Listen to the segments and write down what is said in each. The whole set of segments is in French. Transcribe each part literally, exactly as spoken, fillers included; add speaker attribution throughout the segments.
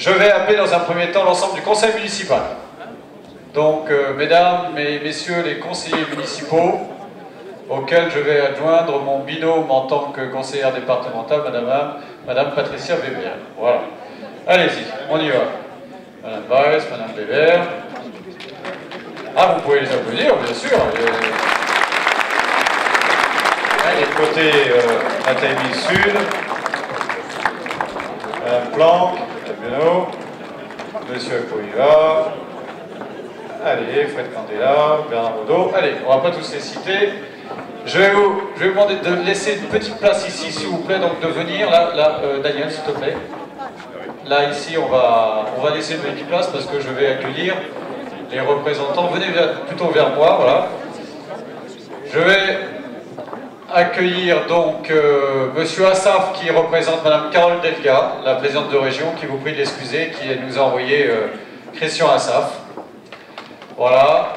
Speaker 1: je vais appeler dans un premier temps l'ensemble du conseil municipal. Donc, euh, mesdames et messieurs les conseillers municipaux, auxquels je vais adjoindre mon binôme en tant que conseillère départementale, madame, madame Patricia Weber. Voilà. Allez-y, on y va. Madame Weiss, madame Weber. Ah, vous pouvez les applaudir, bien sûr. Les côtés euh, Nathalie Sud, Madame Planck, Tabiano, Monsieur Poiva, allez, Fred Candela, Bernard Baudot. Allez, on ne va pas tous les citer. Je vais, vous, je vais vous demander de laisser une petite place ici, s'il vous plaît, donc de venir. Là, là euh, Daniel, s'il te plaît. Là, ici, on va, on va laisser une petite place parce que je vais accueillir les représentants. Venez vers, plutôt vers moi, voilà. Je vais accueillir donc euh, Monsieur Assaf qui représente Madame Carole Delga, la présidente de région, qui vous prie de l'excuser, qui nous a envoyé euh, Christian Assaf. Voilà.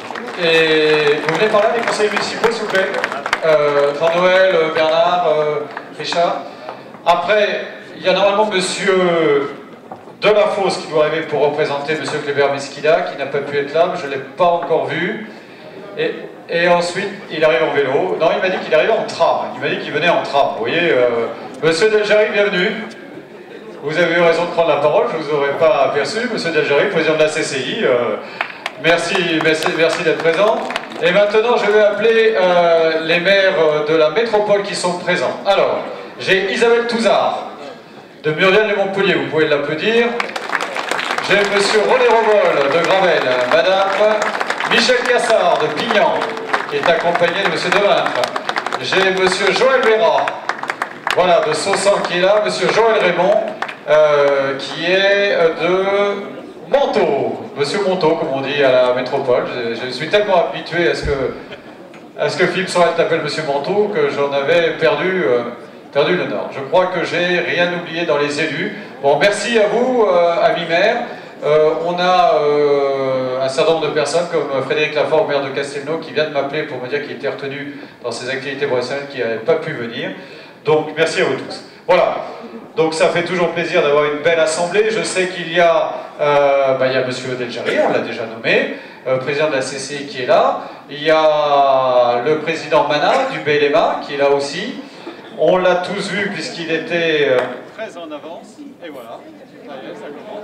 Speaker 1: Et vous venez par là, les conseillers municipaux, s'il vous plaît. Euh, Jean-Noël, Bernard, euh, Richard. Après, il y a normalement Monsieur Delafosse qui doit arriver pour représenter Monsieur Kléber-Mesquida, qui n'a pas pu être là, mais je ne l'ai pas encore vu. Et, et ensuite, il arrive en vélo. Non, il m'a dit qu'il arrivait en tram. Il m'a dit qu'il venait en tram. Vous voyez, euh, Monsieur Delgary, bienvenue. Vous avez eu raison de prendre la parole, je ne vous aurais pas aperçu. Monsieur Delgary, président de la C C I. Euh, merci merci, merci d'être présent. Et maintenant, je vais appeler euh, les maires de la métropole qui sont présents. Alors, j'ai Isabelle Touzard, de Muriel-les-Montpellier, vous pouvez l'applaudir. J'ai Monsieur René Revol, de Gravel. Madame Michel Cassard, de Pignan, qui est accompagné de Monsieur Devintre. J'ai Monsieur Joël Vera, voilà, de Saussan qui est là. Monsieur Joël Raymond, euh, qui est de Montaut. Monsieur Montaut, comme on dit à la métropole. Je, je suis tellement habitué à ce que, à ce que Philippe Sorel t'appelle Monsieur Montaut que j'en avais perdu, euh, perdu le nord. Je crois que j'ai rien oublié dans les élus. Bon, merci à vous, euh, amis maires. Euh, on a euh, un certain nombre de personnes comme Frédéric Lafort, maire de Castelnau, qui vient de m'appeler pour me dire qu'il était retenu dans ses activités professionnelles, qui n'avait pas pu venir. Donc merci à vous tous. Voilà, donc ça fait toujours plaisir d'avoir une belle assemblée. Je sais qu'il y a, euh, bah, il y a Monsieur Delgary, on l'a déjà nommé, euh, président de la C C I qui est là. Il y a le président Manat du B L M A qui est là aussi. On l'a tous vu puisqu'il était euh, très en avance. Et voilà, ça y est, ça commence.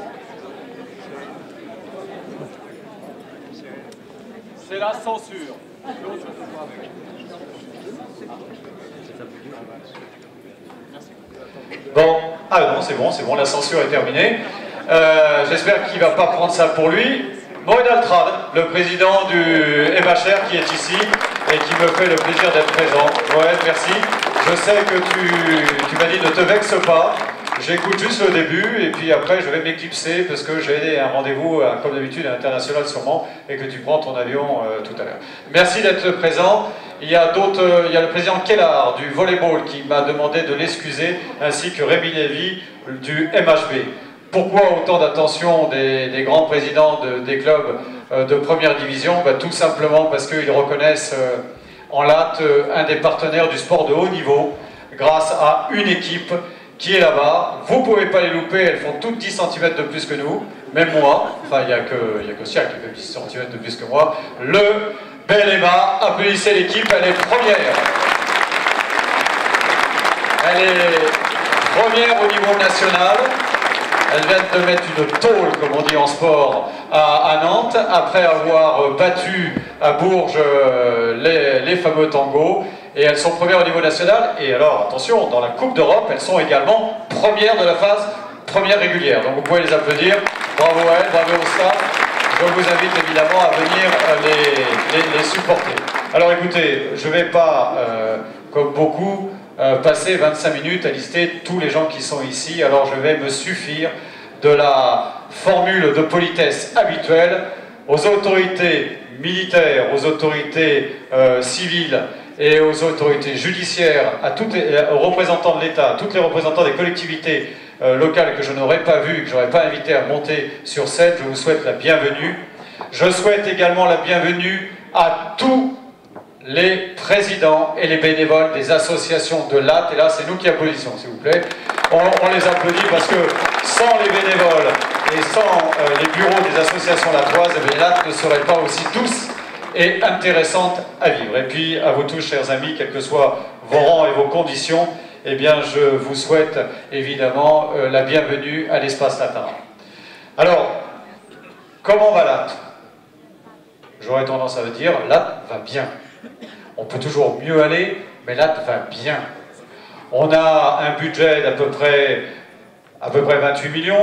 Speaker 1: C'est la censure. Bon, ah non, c'est bon, c'est bon, la censure est terminée. Euh, J'espère qu'il ne va pas prendre ça pour lui. Moïd Altrad, le président du M H R qui est ici et qui me fait le plaisir d'être présent. Moïd, merci. Je sais que tu, tu m'as dit ne te vexe pas. J'écoute juste le début et puis après je vais m'éclipser parce que j'ai un rendez-vous, comme d'habitude, à l'international sûrement, et que tu prends ton avion euh, tout à l'heure. Merci d'être présent. Il y a d'autres, euh, il y a le président Kellar du volleyball qui m'a demandé de l'excuser, ainsi que Rémi Lévy du M H B. Pourquoi autant d'attention des, des grands présidents de, des clubs euh, de première division? Bah, tout simplement parce qu'ils reconnaissent euh, en latte euh, un des partenaires du sport de haut niveau grâce à une équipe qui est là-bas. Vous ne pouvez pas les louper, elles font toutes dix centimètres de plus que nous, même moi, enfin il n'y a que, que Sia qui fait dix centimètres de plus que moi. Le B L M A, applaudissez l'équipe, elle est première. Elle est première au niveau national. Elle vient de mettre une tôle, comme on dit en sport, à, à Nantes, après avoir battu à Bourges les, les fameux tangos. Et elles sont premières au niveau national. Et alors, attention, dans la Coupe d'Europe, elles sont également premières de la phase première régulière. Donc vous pouvez les applaudir. Bravo à elles, bravo au staff. Je vous invite évidemment à venir les, les, les supporter. Alors écoutez, je ne vais pas, euh, comme beaucoup, euh, passer vingt-cinq minutes à lister tous les gens qui sont ici. Alors je vais me suffire de la formule de politesse habituelle aux autorités militaires, aux autorités euh, civiles, et aux autorités judiciaires, à toutes les, aux représentants de l'État, à tous les représentants des collectivités euh, locales que je n'aurais pas vu, que je n'aurais pas invité à monter sur scène, je vous souhaite la bienvenue. Je souhaite également la bienvenue à tous les présidents et les bénévoles des associations de Latte. Et là, c'est nous qui applaudissons, s'il vous plaît. On, on les applaudit parce que sans les bénévoles et sans euh, les bureaux des associations lattoises, eh Latte ne serait pas aussi douce et intéressante à vivre. Et puis, à vous tous, chers amis, quels que soient vos rangs et vos conditions, eh bien, je vous souhaite évidemment euh, la bienvenue à l'espace latin. Alors, comment va Latte? J'aurais tendance à vous dire, Latte va bien. On peut toujours mieux aller, mais Latte va bien. On a un budget d'à peu près, à peu près vingt-huit millions.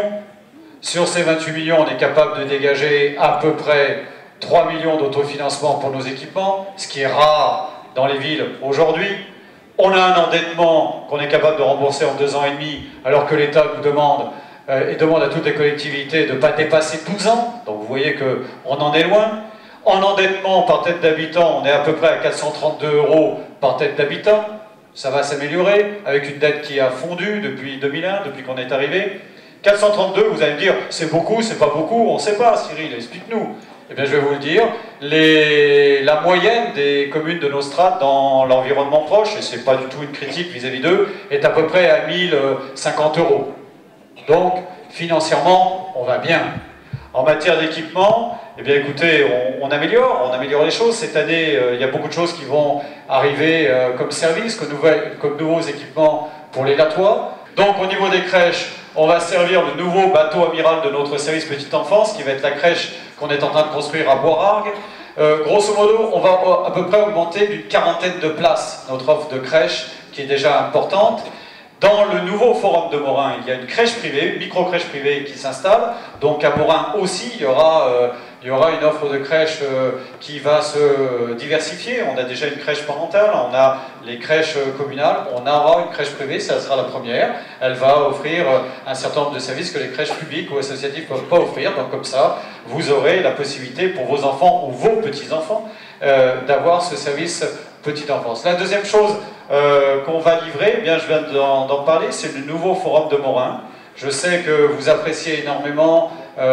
Speaker 1: Sur ces vingt-huit millions, on est capable de dégager à peu près trois millions d'autofinancement pour nos équipements, ce qui est rare dans les villes aujourd'hui. On a un endettement qu'on est capable de rembourser en deux ans et demi, alors que l'État nous demande, euh, et demande à toutes les collectivités de ne pas dépasser douze ans. Donc vous voyez qu'on en est loin. En endettement par tête d'habitant, on est à peu près à quatre cent trente-deux euros par tête d'habitant. Ça va s'améliorer avec une dette qui a fondu depuis deux mille un, depuis qu'on est arrivé. quatre cent trente-deux, vous allez me dire, c'est beaucoup, c'est pas beaucoup, on ne sait pas, Cyril, explique-nous. Eh bien, je vais vous le dire, les... la moyenne des communes de nos strates dans l'environnement proche, et ce n'est pas du tout une critique vis-à-vis d'eux, est à peu près à mille cinquante euros. Donc, financièrement, on va bien. En matière d'équipement, eh bien écoutez, on, on améliore, on améliore les choses. Cette année, euh, il y a beaucoup de choses qui vont arriver euh, comme service, comme, nouvelles, comme nouveaux équipements pour les Lattois. Donc au niveau des crèches, on va servir le nouveau bateau amiral de notre service petite enfance, qui va être la crèche qu'on est en train de construire à Boirargues. Euh, grosso modo, on va à peu près augmenter d'une quarantaine de places notre offre de crèche, qui est déjà importante. Dans le nouveau forum de Morin, il y a une crèche privée, une micro-crèche privée qui s'installe. Donc à Morin aussi, il y aura, euh, il y aura une offre de crèche euh, qui va se diversifier. On a déjà une crèche parentale, on a les crèches communales, on aura une crèche privée, ça sera la première. Elle va offrir un certain nombre de services que les crèches publiques ou associatives ne peuvent pas offrir. Donc comme ça, vous aurez la possibilité pour vos enfants ou vos petits-enfants euh, d'avoir ce service petite enfance. La deuxième chose euh, qu'on va livrer, eh bien, je viens d'en parler, c'est le nouveau forum de Morin. Je sais que vous appréciez énormément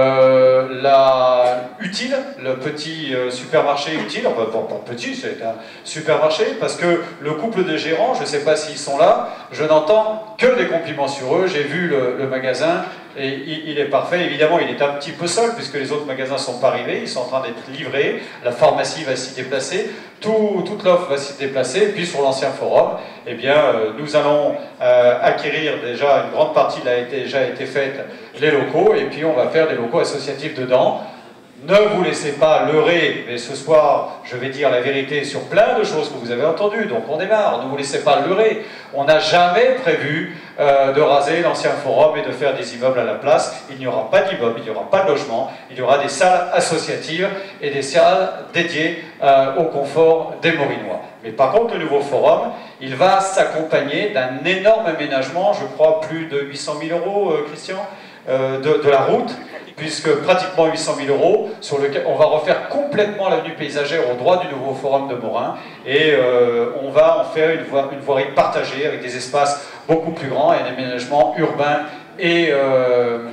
Speaker 1: euh, la Utile, le petit euh, supermarché Utile. Enfin, bon, pas petit, c'est un supermarché, parce que le couple de gérants, je ne sais pas s'ils sont là, je n'entends que des compliments sur eux. J'ai vu le, le magasin et il, il est parfait. Évidemment, il est un petit peu seul, puisque les autres magasins ne sont pas arrivés, ils sont en train d'être livrés, la pharmacie va s'y déplacer, tout, toute l'offre va s'y déplacer, et puis sur l'ancien forum, eh bien, euh, nous allons euh, acquérir déjà, une grande partie a été, déjà été faite, les locaux, et puis on va faire des locaux associatifs dedans. Ne vous laissez pas leurrer, mais ce soir, je vais dire la vérité sur plein de choses que vous avez entendues, donc on démarre, ne vous laissez pas leurrer. On n'a jamais prévu euh, de raser l'ancien forum et de faire des immeubles à la place. Il n'y aura pas d'immeubles, il n'y aura pas de logement, il y aura des salles associatives et des salles dédiées euh, au confort des Morinois. Mais par contre, le nouveau forum, il va s'accompagner d'un énorme aménagement, je crois plus de huit cent mille euros, euh, Christian, euh, de, de la route, puisque pratiquement huit cent mille euros, sur lequel on va refaire complètement l'avenue paysagère au droit du nouveau forum de Morin, et euh, on va en faire une, voie, une voirie partagée avec des espaces beaucoup plus grands et un aménagement urbain et euh,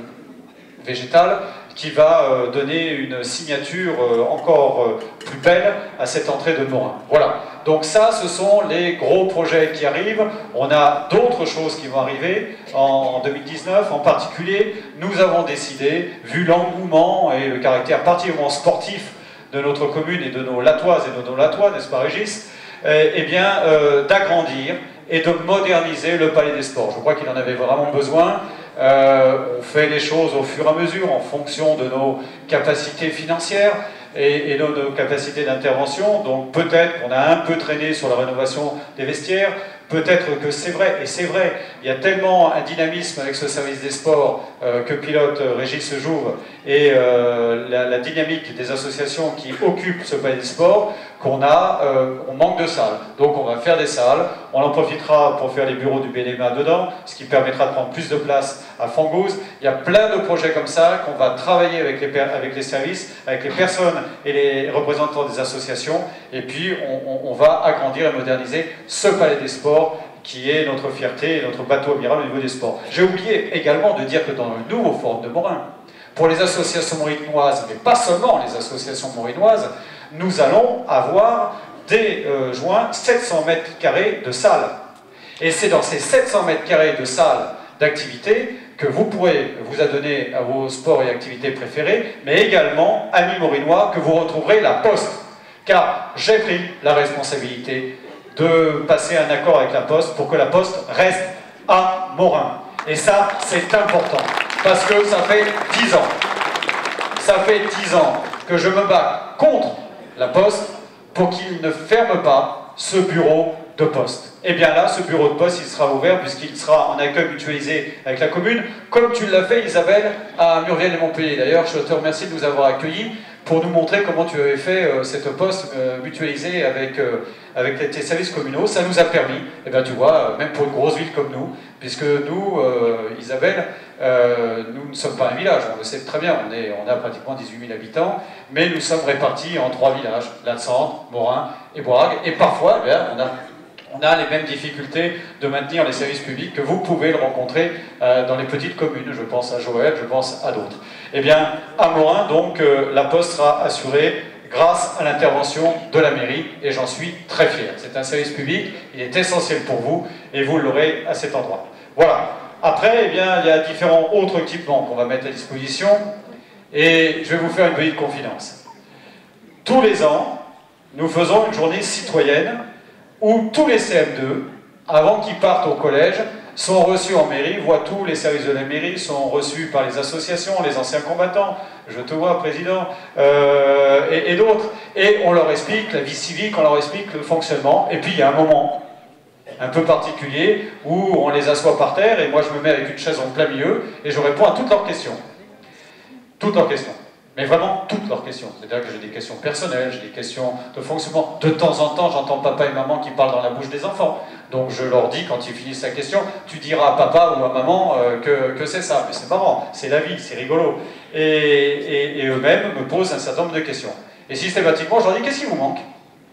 Speaker 1: végétal qui va euh, donner une signature euh, encore euh, plus belle à cette entrée de Morin. Voilà. Donc ça, ce sont les gros projets qui arrivent. On a d'autres choses qui vont arriver en deux mille dix-neuf. En particulier, nous avons décidé, vu l'engouement et le caractère particulièrement sportif de notre commune et de nos Lattoises et de nos Lattois, n'est-ce pas Régis, eh, eh bien, euh, d'agrandir et de moderniser le Palais des Sports. Je crois qu'il en avait vraiment besoin. Euh, on fait les choses au fur et à mesure en fonction de nos capacités financières et, et de nos capacités d'intervention. Donc peut-être qu'on a un peu traîné sur la rénovation des vestiaires, peut-être que c'est vrai, et c'est vrai, il y a tellement un dynamisme avec ce service des sports euh, que pilote euh, Régis Jouve et euh, la, la dynamique des associations qui occupent ce palais des sports qu'on a, euh, on manque de salles. Donc on va faire des salles, on en profitera pour faire les bureaux du B N M A dedans, ce qui permettra de prendre plus de place à Fangouze. Il y a plein de projets comme ça qu'on va travailler avec les, avec les services, avec les personnes et les représentants des associations, et puis on, on, on va agrandir et moderniser ce palais des sports qui est notre fierté et notre bateau amiral au niveau des sports. J'ai oublié également de dire que dans le nouveau forum de Morin, pour les associations morinoises, mais pas seulement les associations morinoises, nous allons avoir dès euh, juin sept cents mètres carrés de salles. Et c'est dans ces sept cents mètres carrés de salles d'activité que vous pourrez vous adonner à vos sports et activités préférés, mais également, amis morinois, que vous retrouverez la Poste. Car j'ai pris la responsabilité de passer un accord avec la Poste pour que la Poste reste à Morin. Et ça, c'est important, parce que ça fait dix ans, ça fait dix ans que je me bats contre la Poste pour qu'il ne ferme pas ce bureau de poste. Et bien là, ce bureau de poste, il sera ouvert puisqu'il sera en accueil mutualisé avec la commune, comme tu l'as fait, Isabelle, à Muriel et Montpellier. D'ailleurs, je te remercie de nous avoir accueillis pour nous montrer comment tu avais fait euh, cette poste euh, mutualisée avec, euh, avec tes services communaux. Ça nous a permis, et bien tu vois, même pour une grosse ville comme nous, puisque nous, euh, Isabelle, euh, nous ne sommes pas un village, on le sait très bien, on, est, on a pratiquement dix-huit mille habitants, mais nous sommes répartis en trois villages, Lansante, Morin et Boirague, et parfois, eh bien, on a On a les mêmes difficultés de maintenir les services publics que vous pouvez le rencontrer euh, dans les petites communes. Je pense à Joël, je pense à d'autres. Eh bien, à Morin, donc, euh, la Poste sera assurée grâce à l'intervention de la mairie, et j'en suis très fier. C'est un service public, il est essentiel pour vous, et vous l'aurez à cet endroit. Voilà. Après, eh bien, il y a différents autres équipements qu'on va mettre à disposition, et je vais vous faire une petite confidence. Tous les ans, nous faisons une journée citoyenne où tous les C M deux, avant qu'ils partent au collège, sont reçus en mairie, voient tous les services de la mairie, sont reçus par les associations, les anciens combattants, je te vois, président, euh, et, et d'autres, et on leur explique la vie civique, on leur explique le fonctionnement, et puis il y a un moment un peu particulier où on les assoit par terre, et moi je me mets avec une chaise en plein milieu, et je réponds à toutes leurs questions. Toutes leurs questions. Mais vraiment toutes leurs questions. C'est-à-dire que j'ai des questions personnelles, j'ai des questions de fonctionnement. De temps en temps, j'entends papa et maman qui parlent dans la bouche des enfants. Donc je leur dis, quand ils finissent la question, tu diras à papa ou à maman euh, que, que c'est ça. Mais c'est marrant, c'est la vie, c'est rigolo. Et, et, et eux-mêmes me posent un certain nombre de questions. Et systématiquement, je leur dis, qu'est-ce qui vous manque?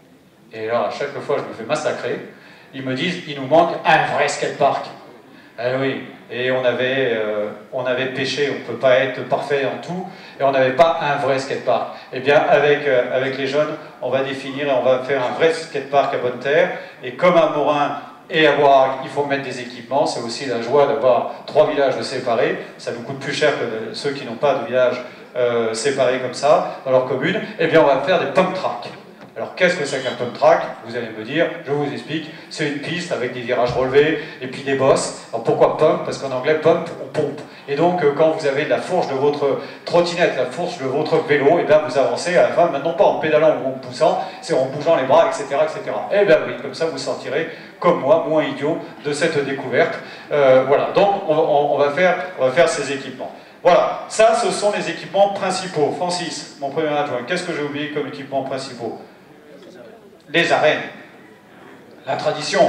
Speaker 1: Et là, à chaque fois, je me fais massacrer. Ils me disent, il nous manque un vrai skatepark. Ah oui, et on avait, euh, on avait péché, on ne peut pas être parfait en tout, et on n'avait pas un vrai skatepark. Eh bien, avec, euh, avec les jeunes, on va définir et on va faire un vrai skatepark à Bonne-Terre, et comme à Morin et à Boirague, il faut mettre des équipements, c'est aussi la joie d'avoir trois villages séparés, ça nous coûte plus cher que ceux qui n'ont pas de village euh, séparés comme ça, dans leur commune, eh bien on va faire des pump tracks. Alors qu'est-ce que c'est qu'un pump track? Vous allez me dire, je vous explique, c'est une piste avec des virages relevés et puis des bosses. Alors pourquoi pump? Parce qu'en anglais pump, on pompe. Et donc euh, quand vous avez la fourche de votre trottinette, la fourche de votre vélo, et bien vous avancez à la fin, maintenant pas en pédalant ou en poussant, c'est en bougeant les bras, et cetera et cetera. Et bien oui, comme ça vous sortirez, comme moi, moins idiot de cette découverte. Euh, voilà, donc on, on, on, va faire, on va faire ces équipements. Voilà, ça ce sont les équipements principaux. Francis, mon premier adjoint, qu'est-ce que j'ai oublié comme équipements principaux? Les arènes, la tradition.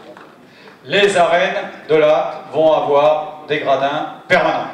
Speaker 1: Les arènes de là vont avoir des gradins permanents.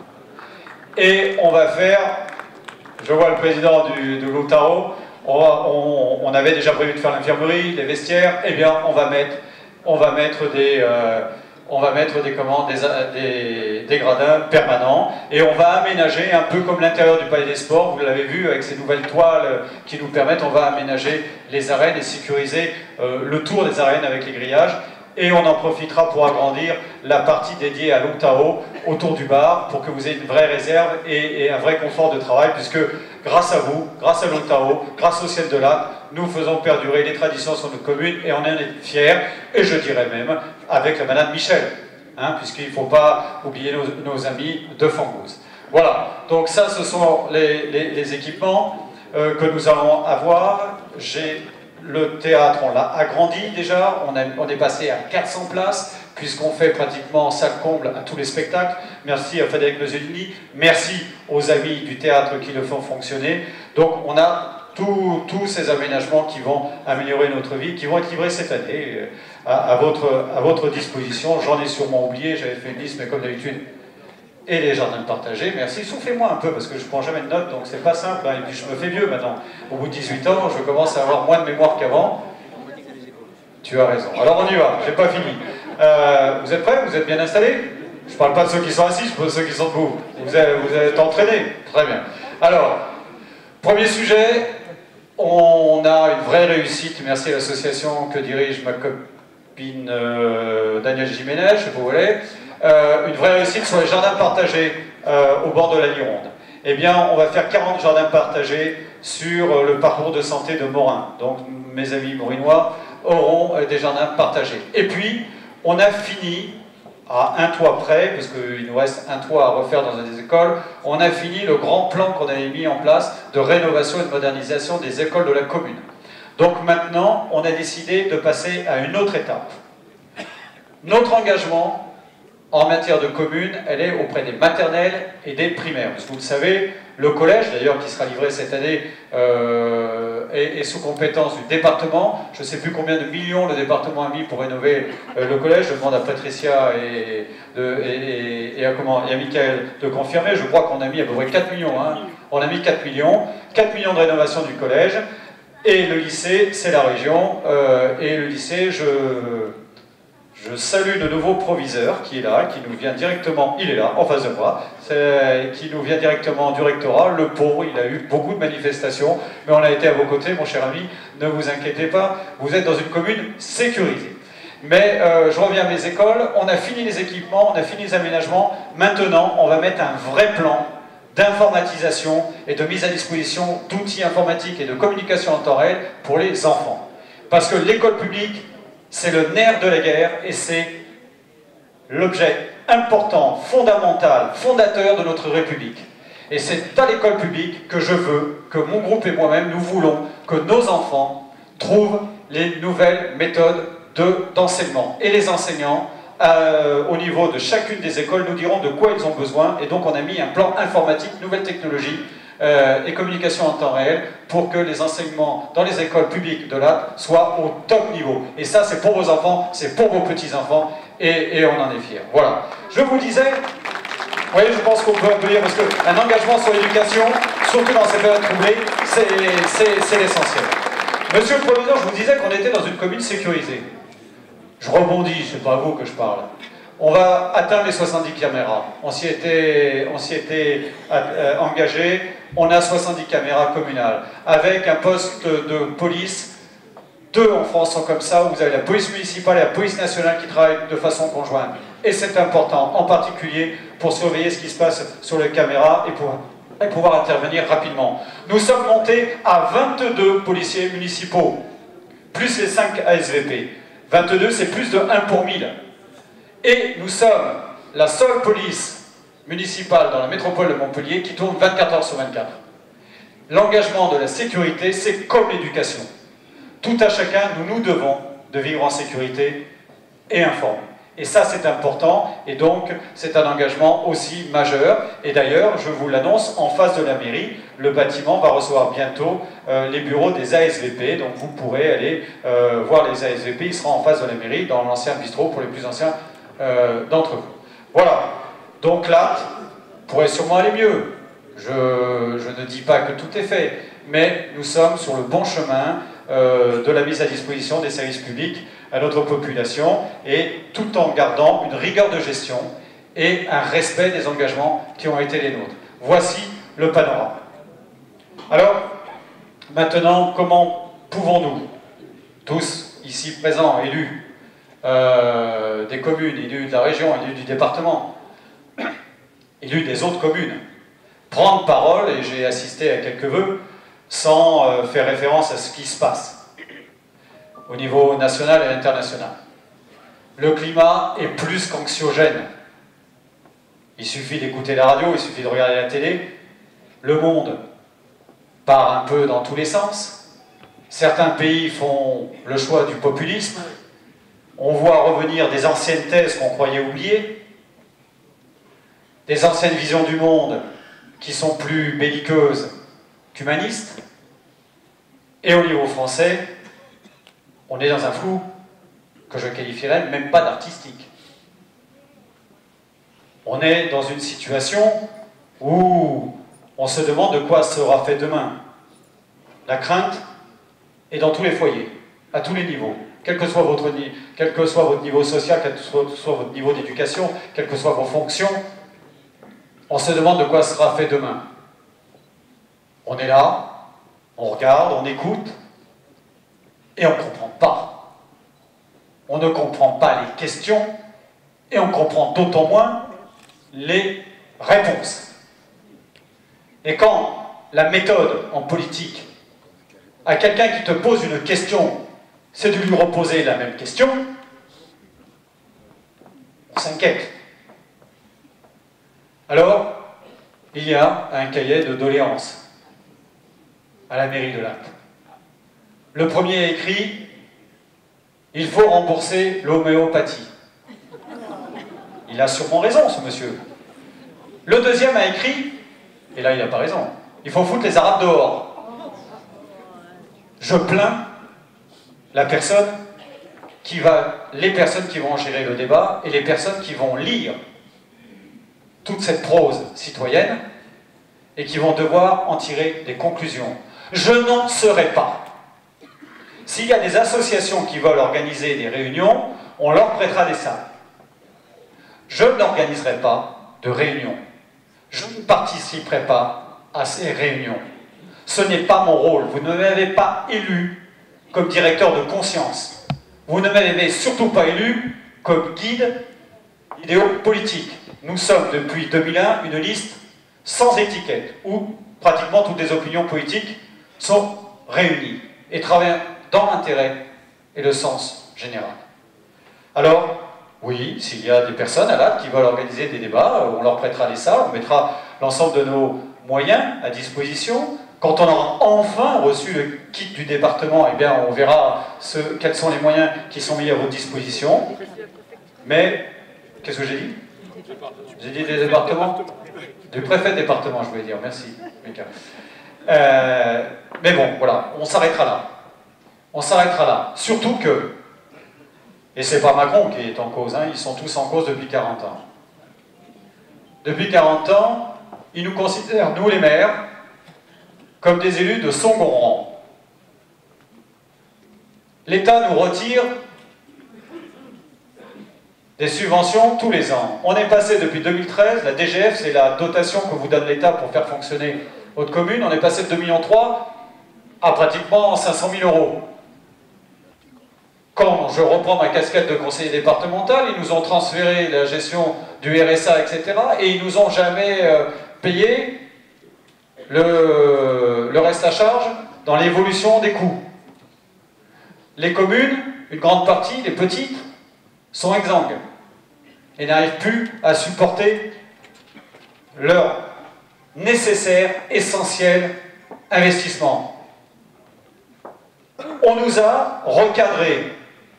Speaker 1: Et on va faire, je vois le président du, de l'Outaro, on, on, on avait déjà prévu de faire l'infirmerie, les vestiaires, eh bien on va mettre, on va mettre des... Euh, on va mettre des, comment, des, des, des gradins permanents et on va aménager un peu comme l'intérieur du Palais des Sports, vous l'avez vu avec ces nouvelles toiles qui nous permettent, on va aménager les arènes et sécuriser euh, le tour des arènes avec les grillages et on en profitera pour agrandir la partie dédiée à l'Octao autour du bar pour que vous ayez une vraie réserve et, et un vrai confort de travail puisque grâce à vous, grâce à l'Octao, grâce au ciel de lac, nous faisons perdurer les traditions sur notre commune et on en est fiers, et je dirais même avec la Madame Michel, hein, puisqu'il ne faut pas oublier nos, nos amis de Fangouze. Voilà, donc ça ce sont les, les, les équipements euh, que nous allons avoir. J'ai le théâtre, on l'a agrandi déjà, on, a, on est passé à quatre cents places, puisqu'on fait pratiquement salle comble à tous les spectacles. Merci à Frédéric Mesolini, merci aux amis du théâtre qui le font fonctionner. Donc on a tous, tous ces aménagements qui vont améliorer notre vie, qui vont être livrés cette année à, à, votre, à votre disposition. J'en ai sûrement oublié, j'avais fait une liste, mais comme d'habitude, et les jardins partagés, merci, soufflez-moi un peu, parce que je ne prends jamais de notes, donc c'est pas simple, hein, et puis je me fais vieux maintenant. Au bout de dix-huit ans, je commence à avoir moins de mémoire qu'avant. Tu as raison. Alors on y va, j'ai pas fini. Euh, vous êtes prêts? Vous êtes bien installés? Je ne parle pas de ceux qui sont assis, je parle de ceux qui sont debout. Vous êtes, vous êtes entraînés? Très bien. Alors, premier sujet, on a une vraie réussite, merci à l'association que dirige ma copine euh, Danielle Jiménez, je sais pas où elle est, euh, une vraie réussite sur les jardins partagés euh, au bord de la Lironde. Eh bien, on va faire quarante jardins partagés sur le parcours de santé de Morin. Donc, mes amis morinois auront des jardins partagés. Et puis, on a fini, à un toit près, parce qu'il nous reste un toit à refaire dans des écoles, on a fini le grand plan qu'on avait mis en place de rénovation et de modernisation des écoles de la commune. Donc maintenant, on a décidé de passer à une autre étape. Notre engagement en matière de commune, elle est auprès des maternelles et des primaires. Parce que vous le savez, le collège, d'ailleurs, qui sera livré cette année, euh, est, est sous compétence du département. Je ne sais plus combien de millions le département a mis pour rénover euh, le collège. Je demande à Patricia et, de, et, et, et, à, comment, et à Michael de confirmer. Je crois qu'on a mis à peu près quatre millions. Hein. On a mis quatre millions. quatre millions de rénovation du collège. Et le lycée, c'est la région. Euh, et le lycée, je... Je salue le nouveau proviseur qui est là, qui nous vient directement, il est là, en face de moi, qui nous vient directement du rectorat. Le pauvre, il a eu beaucoup de manifestations, mais on a été à vos côtés, mon cher ami, ne vous inquiétez pas, vous êtes dans une commune sécurisée. Mais euh, je reviens à mes écoles, on a fini les équipements, on a fini les aménagements, maintenant on va mettre un vrai plan d'informatisation et de mise à disposition d'outils informatiques et de communication en temps réel pour les enfants. Parce que l'école publique, c'est le nerf de la guerre et c'est l'objet important, fondamental, fondateur de notre République. Et c'est à l'école publique que je veux, que mon groupe et moi-même, nous voulons que nos enfants trouvent les nouvelles méthodes d'enseignement. Et les enseignants, euh, au niveau de chacune des écoles, nous diront de quoi ils ont besoin. Et donc on a mis un plan informatique, nouvelles technologies, Euh, et communication en temps réel pour que les enseignements dans les écoles publiques de l'A T soient au top niveau. Et ça, c'est pour vos enfants, c'est pour vos petits-enfants, et, et on en est fiers. Voilà. Je vous disais, vous voyez, je pense qu'on peut applaudir parce qu'un engagement sur l'éducation, surtout dans ces périodes troublées, c'est l'essentiel. Monsieur le Proviseur, je vous disais qu'on était dans une commune sécurisée. Je rebondis, c'est pas à vous que je parle. On va atteindre les soixante-dix caméras. On s'y était, on s'y était euh, engagé. On a soixante-dix caméras communales. Avec un poste de police, deux en France sont comme ça, où vous avez la police municipale et la police nationale qui travaillent de façon conjointe. Et c'est important, en particulier pour surveiller ce qui se passe sur les caméras et pour et pouvoir intervenir rapidement. Nous sommes montés à vingt-deux policiers municipaux, plus les cinq A S V P. vingt-deux, c'est plus de un pour mille. Et nous sommes la seule police municipale dans la métropole de Montpellier qui tourne vingt-quatre heures sur vingt-quatre. L'engagement de la sécurité, c'est comme l'éducation. Tout à chacun, nous nous devons de vivre en sécurité et informé. Et ça, c'est important, et donc c'est un engagement aussi majeur. Et d'ailleurs, je vous l'annonce, en face de la mairie, le bâtiment va recevoir bientôt euh, les bureaux des A S V P, donc vous pourrez aller euh, voir les A S V P, il sera en face de la mairie, dans l'ancien bistrot pour les plus anciens euh, d'entre vous. Voilà, donc là, pourrait sûrement aller mieux. Je, je ne dis pas que tout est fait, mais nous sommes sur le bon chemin euh, de la mise à disposition des services publics à notre population, et tout en gardant une rigueur de gestion et un respect des engagements qui ont été les nôtres. Voici le panorama. Alors, maintenant, comment pouvons-nous, tous ici présents, élus euh, des communes, élus de la région, élus du département, élus des autres communes, prendre parole, et j'ai assisté à quelques vœux, sans euh, faire référence à ce qui se passe au niveau national et international. Le climat est plus qu'anxiogène. Il suffit d'écouter la radio, il suffit de regarder la télé. Le monde part un peu dans tous les sens. Certains pays font le choix du populisme. On voit revenir des anciennes thèses qu'on croyait oubliées, des anciennes visions du monde qui sont plus belliqueuses qu'humanistes. Et au niveau français, on est dans un flou que je qualifierais même pas d'artistique. On est dans une situation où on se demande de quoi sera fait demain. La crainte est dans tous les foyers, à tous les niveaux. Quel que soit votre, quel que soit votre niveau social, quel que soit, soit votre niveau d'éducation, quelles que soient vos fonctions, on se demande de quoi sera fait demain. On est là,
Speaker 2: On regarde, on écoute, et on ne comprend pas. On ne comprend pas les questions, et on comprend d'autant moins les réponses. Et quand la méthode en politique, à quelqu'un qui te pose une question, c'est de lui reposer la même question, on s'inquiète. Alors, il y a un cahier de doléances à la mairie de Latte. Le premier a écrit « Il faut rembourser l'homéopathie ». Il a sûrement raison, ce monsieur. Le deuxième a écrit, et là il n'a pas raison, « Il faut foutre les Arabes dehors ». Je plains la personne qui va, les personnes qui vont gérer le débat et les personnes qui vont lire toute cette prose citoyenne et qui vont devoir en tirer des conclusions. Je n'en serai pas. S'il y a des associations qui veulent organiser des réunions, on leur prêtera des salles. Je n'organiserai pas de réunions. Je ne participerai pas à ces réunions. Ce n'est pas mon rôle. Vous ne m'avez pas élu comme directeur de conscience. Vous ne m'avez surtout pas élu comme guide idéopolitique. Nous sommes depuis deux mille un une liste sans étiquette, où pratiquement toutes les opinions politiques sont réunies et travaillent dans l'intérêt et le sens général. Alors, oui, s'il y a des personnes à Latte qui veulent organiser des débats, on leur prêtera les salles, on mettra l'ensemble de nos moyens à disposition. Quand on aura enfin reçu le kit du département, eh bien, on verra ce, quels sont les moyens qui sont mis à votre disposition. Mais, qu'est-ce que j'ai dit? J'ai dit des départements? Du préfet de département, je voulais dire. Merci, Mika. Euh, mais bon, voilà, on s'arrêtera là. On s'arrêtera là. Surtout que, et c'est pas Macron qui est en cause, hein, ils sont tous en cause depuis quarante ans. Depuis quarante ans, ils nous considèrent, nous les maires, comme des élus de second rang. L'État nous retire des subventions tous les ans. On est passé depuis deux mille treize, la D G F, c'est la dotation que vous donne l'État pour faire fonctionner votre commune, on est passé de deux virgule trois millions à pratiquement cinq cent mille euros. Quand je reprends ma casquette de conseiller départemental, ils nous ont transféré la gestion du R S A, et cetera, et ils nous ont jamais euh, payé le, le reste à charge dans l'évolution des coûts. Les communes, une grande partie, les petites, sont exsangues et n'arrivent plus à supporter leur nécessaire, essentiel investissement. On nous a recadrés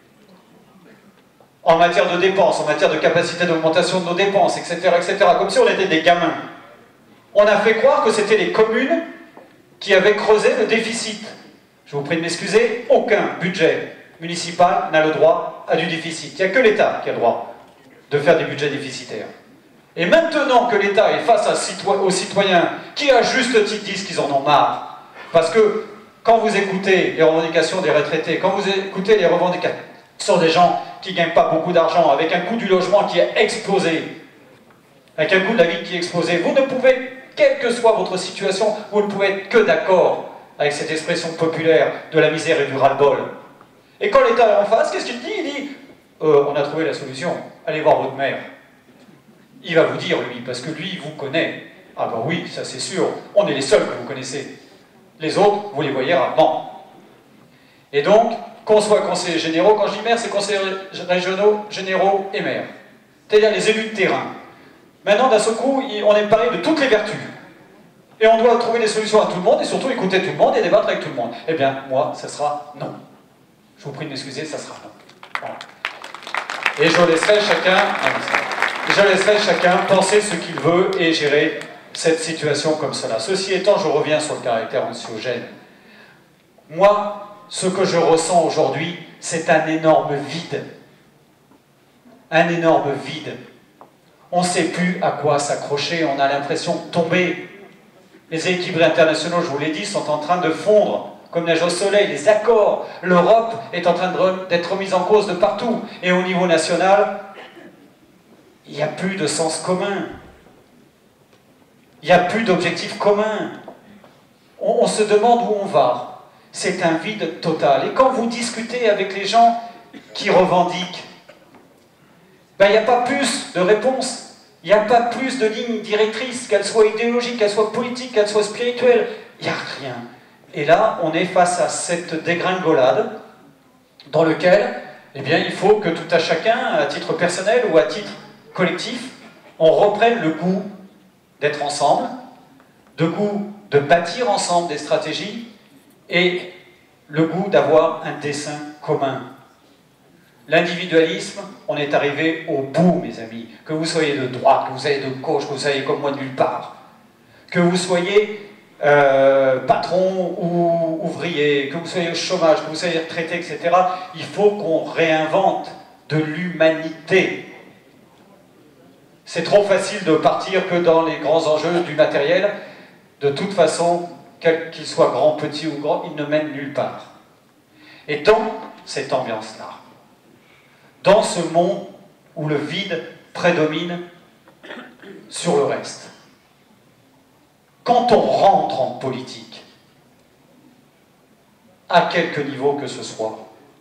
Speaker 2: en matière de dépenses, en matière de capacité d'augmentation de nos dépenses, et cetera, et cetera, comme si on était des gamins. On a fait croire que c'était les communes qui avaient creusé le déficit. Je vous prie de m'excuser, aucun budget municipal n'a le droit à du déficit. Il n'y a que l'État qui a le droit de faire des budgets déficitaires. Et maintenant que l'État est face à cito- aux citoyens qui, à juste titre, disent qu'ils en ont marre, parce que quand vous écoutez les revendications des retraités, quand vous écoutez les revendications des gens qui ne gagnent pas beaucoup d'argent, avec un coût du logement qui a explosé, avec un coût de la vie qui est explosé, vous ne pouvez, quelle que soit votre situation, vous ne pouvez être que d'accord avec cette expression populaire de la misère et du ras-le-bol. Et quand l'État est en face, qu'est-ce qu'il dit? Il dit euh, on a trouvé la solution, allez voir votre maire. Il va vous dire, lui, parce que lui, il vous connaît. Ah ben oui, ça c'est sûr, on est les seuls que vous connaissez. Les autres, vous les voyez rarement. Et donc, qu'on soit conseillers généraux, quand je dis maire, c'est conseillers régionaux, généraux et maires. C'est-à-dire les élus de terrain. Maintenant, d'un seul coup, on est parlé de toutes les vertus. Et on doit trouver des solutions à tout le monde, et surtout écouter tout le monde et débattre avec tout le monde. Eh bien, moi, ça sera non. Je vous prie de m'excuser, ça sera non. Voilà. Et je laisserai chacun, je laisserai chacun penser ce qu'il veut et gérer cette situation comme cela. Ceci étant, je reviens sur le caractère anxiogène. Moi, ce que je ressens aujourd'hui, c'est un énorme vide. Un énorme vide. On ne sait plus à quoi s'accrocher, on a l'impression de tomber. Les équilibres internationaux, je vous l'ai dit, sont en train de fondre comme neige au soleil. Les accords, l'Europe est en train d'être remise en cause de partout. Et au niveau national, il n'y a plus de sens commun. Il n'y a plus d'objectifs communs. on, on se demande où on va. C'est un vide total. Et quand vous discutez avec les gens qui revendiquent, ben, il n'y a pas plus de réponses, il n'y a pas plus de lignes directrices, qu'elles soient idéologiques, qu'elles soient politiques, qu'elles soient spirituelles, il n'y a rien. Et là, on est face à cette dégringolade dans laquelle, eh bien, il faut que tout à chacun, à titre personnel ou à titre collectif, on reprenne le goût d'être ensemble, le goût de bâtir ensemble des stratégies et le goût d'avoir un dessein commun. L'individualisme, on est arrivé au bout, mes amis. Que vous soyez de droite, que vous soyez de gauche, que vous soyez comme moi de nulle part, que vous soyez euh, patron ou ouvrier, que vous soyez au chômage, que vous soyez retraité, et cetera, il faut qu'on réinvente de l'humanité. C'est trop facile de partir que dans les grands enjeux du matériel. De toute façon, quel qu'il soit grand, petit ou grand, il ne mène nulle part. Et dans cette ambiance-là, dans ce monde où le vide prédomine sur le reste, quand on rentre en politique, à quelque niveau que ce soit,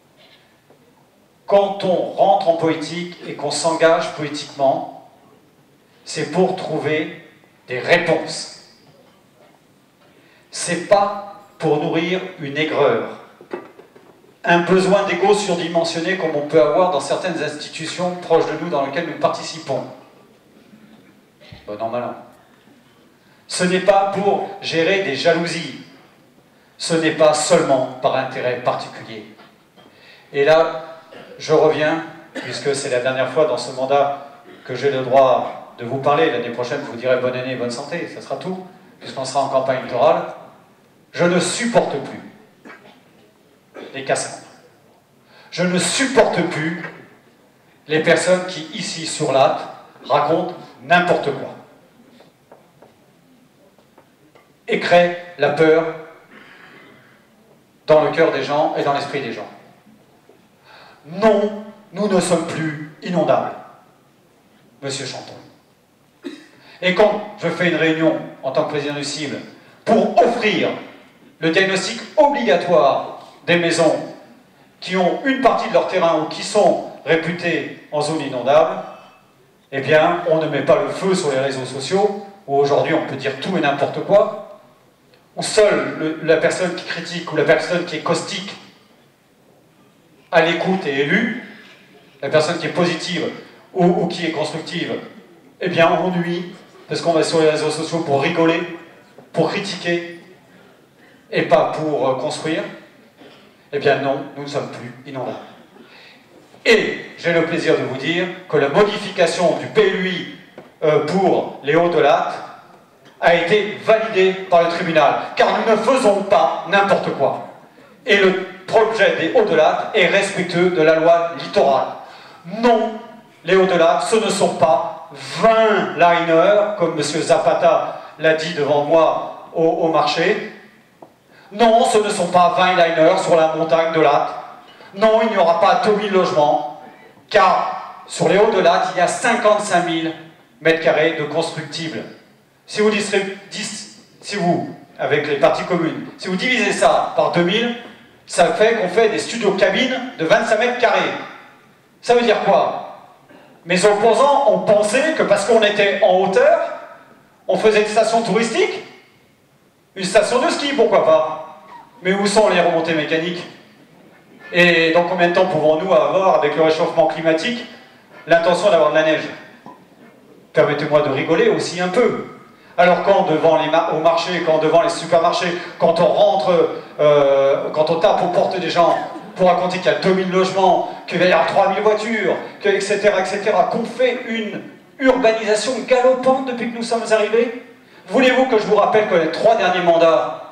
Speaker 2: quand on rentre en politique et qu'on s'engage politiquement, c'est pour trouver des réponses. C'est pas pour nourrir une aigreur, un besoin d'ego surdimensionné comme on peut avoir dans certaines institutions proches de nous dans lesquelles nous participons. Bon an, mal an. Ce n'est pas pour gérer des jalousies. Ce n'est pas seulement par intérêt particulier. Et là, je reviens, puisque c'est la dernière fois dans ce mandat que j'ai le droit de vous parler. L'année prochaine, je vous dirai bonne année et bonne santé, ça sera tout, puisqu'on sera en campagne électorale. Je ne supporte plus les Cassandres. Je ne supporte plus les personnes qui, ici, sur l'A T, racontent n'importe quoi et créent la peur dans le cœur des gens et dans l'esprit des gens. Non, nous ne sommes plus inondables, Monsieur Chanton. Et quand je fais une réunion en tant que président du C I B pour offrir le diagnostic obligatoire des maisons qui ont une partie de leur terrain ou qui sont réputées en zone inondable, eh bien, on ne met pas le feu sur les réseaux sociaux, où aujourd'hui on peut dire tout et n'importe quoi. Seule le, la personne qui critique ou la personne qui est caustique à l'écoute est élue, la personne qui est positive ou, ou qui est constructive, eh bien, on nuit, parce qu'on va sur les réseaux sociaux pour rigoler, pour critiquer, et pas pour euh, construire. Eh bien non, nous ne sommes plus inondables. Et j'ai le plaisir de vous dire que la modification du P L U I euh, pour les Hauts-de-Latte a été validée par le tribunal, car nous ne faisons pas n'importe quoi. Et le projet des Hauts-de-Latte est respectueux de la loi littorale. Non, les Hauts-de-Latte, ce ne sont pas vingt liners, comme M. Zapata l'a dit devant moi au, au marché. Non, ce ne sont pas vingt liners sur la montagne de Latte. Non, il n'y aura pas deux mille logements, car sur les Hauts-de-Latte, il y a cinquante-cinq mille mètres carrés de constructibles. Si vous, si vous, avec les parties communes, si vous divisez ça par deux mille, ça fait qu'on fait des studios cabines de vingt-cinq mètres carrés. Ça veut dire quoi? Mes opposants ont pensé que parce qu'on était en hauteur, on faisait une station touristique. Une station de ski, pourquoi pas? Mais où sont les remontées mécaniques? Et dans combien de temps pouvons-nous avoir, avec le réchauffement climatique, l'intention d'avoir de la neige? Permettez-moi de rigoler aussi un peu. Alors quand devant les ma au marché, quand devant les supermarchés, quand on rentre, euh, quand on tape aux portes des gens pour raconter qu'il y a deux mille logements, qu'il va y avoir trois mille voitures, que, et cetera, et cetera, qu'on fait une urbanisation galopante depuis que nous sommes arrivés, voulez-vous que je vous rappelle que les trois derniers mandats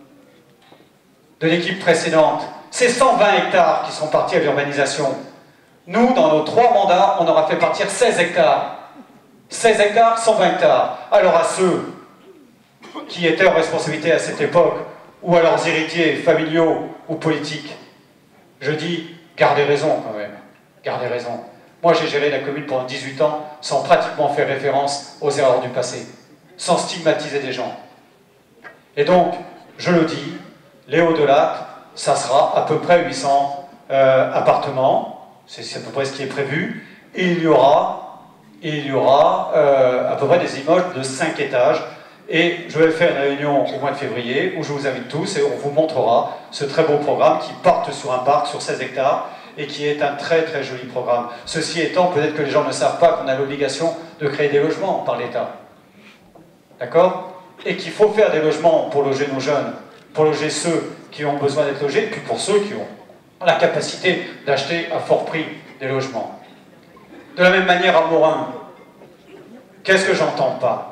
Speaker 2: de l'équipe précédente, c'est cent vingt hectares qui sont partis à l'urbanisation. Nous, dans nos trois mandats, on aura fait partir seize hectares. seize hectares, cent vingt hectares. Alors à ceux qui étaient en responsabilité à cette époque, ou à leurs héritiers familiaux ou politiques, je dis, gardez raison quand même, gardez raison. Moi j'ai géré la commune pendant dix-huit ans sans pratiquement faire référence aux erreurs du passé, sans stigmatiser des gens. Et donc, je le dis, les Hauts-de-Latte, ça sera à peu près huit cents euh, appartements, c'est à peu près ce qui est prévu, et il y aura, il y aura euh, à peu près des immeubles de cinq étages, et je vais faire une réunion au mois de février où je vous invite tous et on vous montrera ce très beau programme qui porte sur un parc sur seize hectares et qui est un très très joli programme. Ceci étant, peut-être que les gens ne savent pas qu'on a l'obligation de créer des logements par l'État. D'accord? Et qu'il faut faire des logements pour loger nos jeunes, pour loger ceux qui ont besoin d'être logés, puis pour ceux qui ont la capacité d'acheter à fort prix des logements. De la même manière à Morin, qu'est-ce que j'entends pas?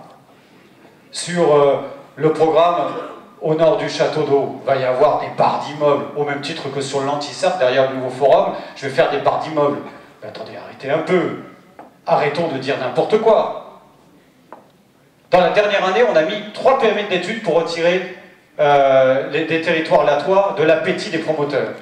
Speaker 2: Sur euh, le programme au nord du château d'eau, il va y avoir des barres d'immeubles, au même titre que sur le Lantisarp, derrière le nouveau forum, je vais faire des barres d'immeubles. Mais attendez, arrêtez un peu. Arrêtons de dire n'importe quoi. Dans la dernière année, on a mis trois périmètres d'études pour retirer euh, les, des territoires latois de l'appétit des promoteurs.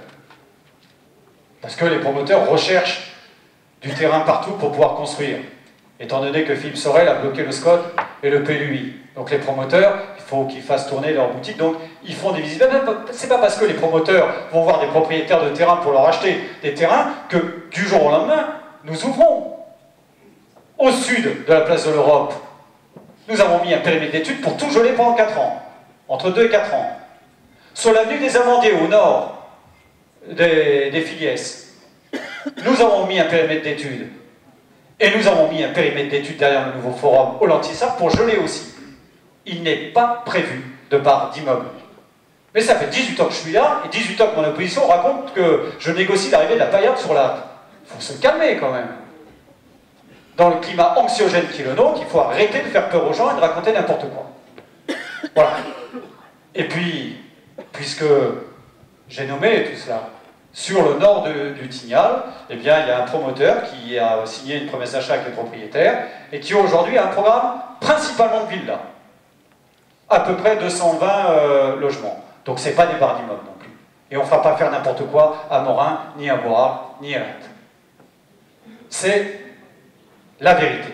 Speaker 2: Parce que les promoteurs recherchent du terrain partout pour pouvoir construire. Étant donné que Philippe Sorel a bloqué le SCOT et le P L U I. Donc les promoteurs, il faut qu'ils fassent tourner leur boutique, donc ils font des visites. C'est pas parce que les promoteurs vont voir des propriétaires de terrain pour leur acheter des terrains que du jour au lendemain, nous ouvrons. Au sud de la place de l'Europe, nous avons mis un périmètre d'études pour tout geler pendant quatre ans, entre deux et quatre ans. Sur l'avenue des Amandiers, au nord des, des Filiès, nous avons mis un périmètre d'études. Et nous avons mis un périmètre d'études derrière le nouveau forum au Lantisarp pour geler aussi. Il n'est pas prévu de barre d'immeuble. Mais ça fait dix-huit ans que je suis là, et dix-huit ans que mon opposition raconte que je négocie l'arrivée de la paillarde sur l'Arc. Il faut se calmer quand même. Dans le climat anxiogène qui est le nôtre, il faut arrêter de faire peur aux gens et de raconter n'importe quoi. Voilà. Et puis, puisque j'ai nommé tout cela, sur le nord de, du Tignal, eh bien, il y a un promoteur qui a signé une promesse d'achat avec les propriétaires et qui aujourd'hui a un programme principalement de villas. À peu près deux cent vingt euh, logements. Donc ce n'est pas des barres d'immeubles non plus. Et on ne fera pas faire n'importe quoi à Morin, ni à Bois, ni à Latte. C'est la vérité.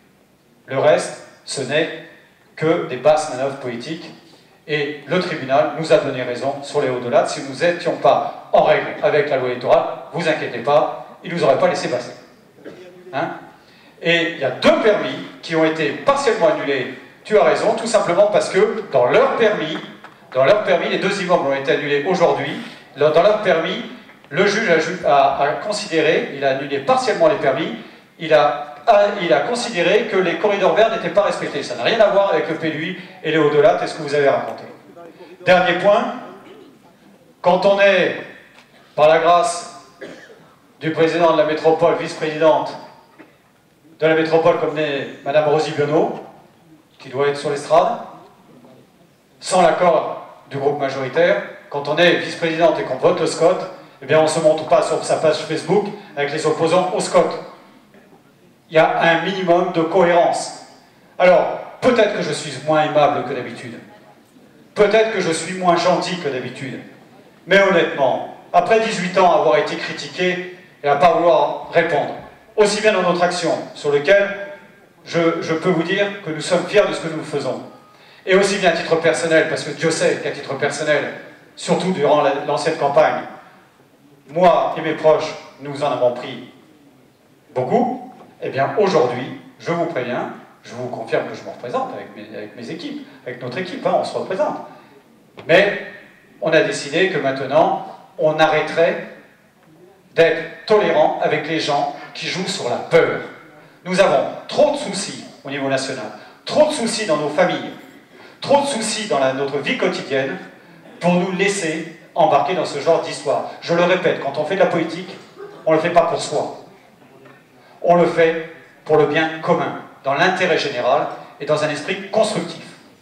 Speaker 2: Le reste, ce n'est que des basses manœuvres politiques. Et le tribunal nous a donné raison sur les Hauts-de-Latte. Si nous n'étions pas en règle avec la loi électorale, vous inquiétez pas, il ne nous aurait pas laissé passer. Hein? Et il y a deux permis qui ont été partiellement annulés. Tu as raison, tout simplement parce que dans leur permis, dans leur permis, les deux immeubles ont été annulés aujourd'hui. Dans leur permis, le juge a, a, a considéré, il a annulé partiellement les permis, il a, a, il a considéré que les corridors verts n'étaient pas respectés. Ça n'a rien à voir avec le P L U I et les Hauts-de-Latte et ce que vous avez raconté. Dernier point, quand on est, par la grâce du président de la métropole, vice-présidente de la métropole comme est Madame Rosie Bionneau, qui doit être sur l'estrade, sans l'accord du groupe majoritaire, quand on est vice-présidente et qu'on vote le SCOT, eh bien on ne se montre pas sur sa page Facebook avec les opposants au SCOT. Il y a un minimum de cohérence. Alors, peut-être que je suis moins aimable que d'habitude. Peut-être que je suis moins gentil que d'habitude. Mais honnêtement, après dix-huit ans à avoir été critiqué et à ne pas vouloir répondre, aussi bien dans notre action, sur lequel je, je peux vous dire que nous sommes fiers de ce que nous faisons, et aussi bien à titre personnel, parce que Dieu sait qu'à titre personnel, surtout durant l'ancienne campagne, moi et mes proches, nous en avons pris beaucoup, et bien aujourd'hui, je vous préviens, je vous confirme que je me représente avec mes, avec mes équipes, avec notre équipe, hein, on se représente. Mais on a décidé que maintenant, on arrêterait d'être tolérant avec les gens qui jouent sur la peur. Nous avons trop de soucis au niveau national, trop de soucis dans nos familles, trop de soucis dans la, notre vie quotidienne pour nous laisser embarquer dans ce genre d'histoire. Je le répète, quand on fait de la politique, on ne le fait pas pour soi. On le fait pour le bien commun, dans l'intérêt général et dans un esprit constructif.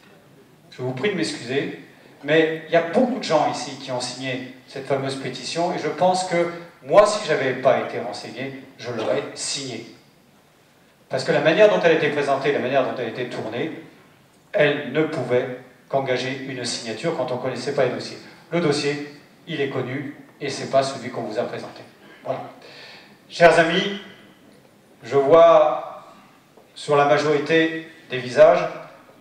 Speaker 2: Je vous prie de m'excuser, mais il y a beaucoup de gens ici qui ont signé cette fameuse pétition et je pense que moi, si je n'avais pas été renseigné, je l'aurais signée. Parce que la manière dont elle a été présentée, la manière dont elle a été tournée, elle ne pouvait qu'engager une signature quand on ne connaissait pas les dossiers. Le dossier, il est connu et ce n'est pas celui qu'on vous a présenté. Voilà. Chers amis, je vois sur la majorité des visages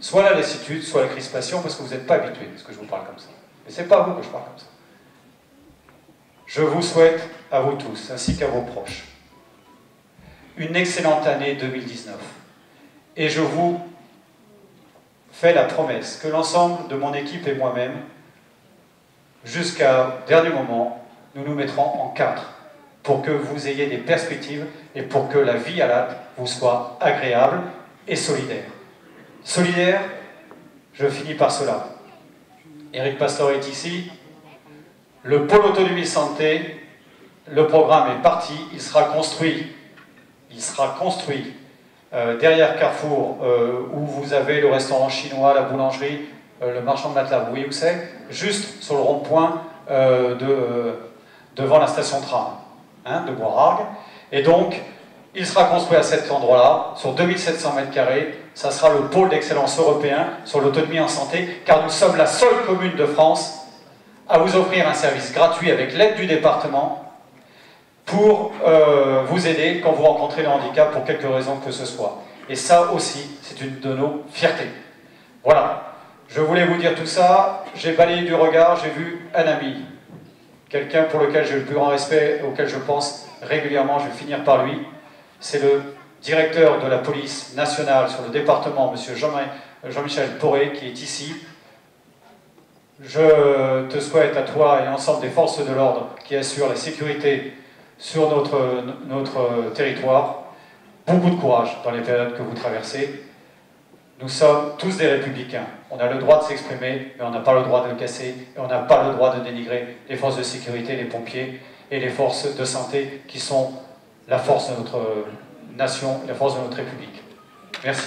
Speaker 2: soit la lassitude, soit la crispation, parce que vous n'êtes pas habitué à ce que je vous parle comme ça. Mais c'est pas à vous que je parle comme ça. Je vous souhaite, à vous tous, ainsi qu'à vos proches, une excellente année deux mille dix-neuf. Et je vous fais la promesse que l'ensemble de mon équipe et moi-même, jusqu'à dernier moment, nous nous mettrons en quatre pour que vous ayez des perspectives et pour que la vie à Latte vous soit agréable et solidaire. Solidaire, je finis par cela. Éric Pastor est ici. Le pôle autonomie santé, le programme est parti, il sera construit. Il sera construit euh, derrière Carrefour, euh, où vous avez le restaurant chinois, la boulangerie, euh, le marchand de matelas, vous voyez où c'est? Juste sur le rond-point euh, de, euh, devant la station tram hein, de Bois-Argues. Et donc, il sera construit à cet endroit-là, sur deux mille sept cents mètres carrés. Ça sera le pôle d'excellence européen sur l'autonomie en santé, car nous sommes la seule commune de France à vous offrir un service gratuit avec l'aide du département pour euh, vous aider quand vous rencontrez le handicap pour quelque raison que ce soit. Et ça aussi, c'est une de nos fiertés. Voilà, je voulais vous dire tout ça, j'ai balayé du regard, j'ai vu un ami, quelqu'un pour lequel j'ai le plus grand respect, auquel je pense régulièrement, je vais finir par lui, c'est le directeur de la police nationale sur le département, M. Jean-Michel Poré, qui est ici. Je te souhaite à toi et à l'ensemble des forces de l'ordre qui assurent la sécurité sur notre, notre territoire, beaucoup de courage dans les périodes que vous traversez. Nous sommes tous des républicains. On a le droit de s'exprimer, mais on n'a pas le droit de le casser, et on n'a pas le droit de dénigrer les forces de sécurité, les pompiers et les forces de santé qui sont la force de notre nation, la force de notre République. Merci.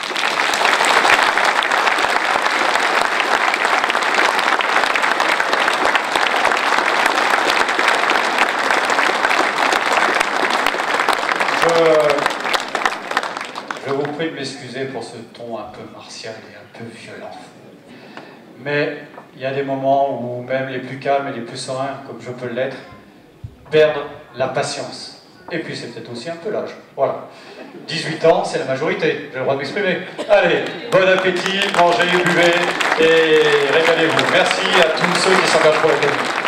Speaker 2: Je vous prie de m'excuser pour ce ton un peu martial et un peu violent. Mais il y a des moments où même les plus calmes et les plus sereins, comme je peux l'être, perdent la patience. Et puis c'est peut-être aussi un peu l'âge. Voilà. dix-huit ans, c'est la majorité. J'ai le droit de m'exprimer. Allez, bon appétit, mangez, buvez et régalez-vous. Merci à tous ceux qui s'engagent pour la commune.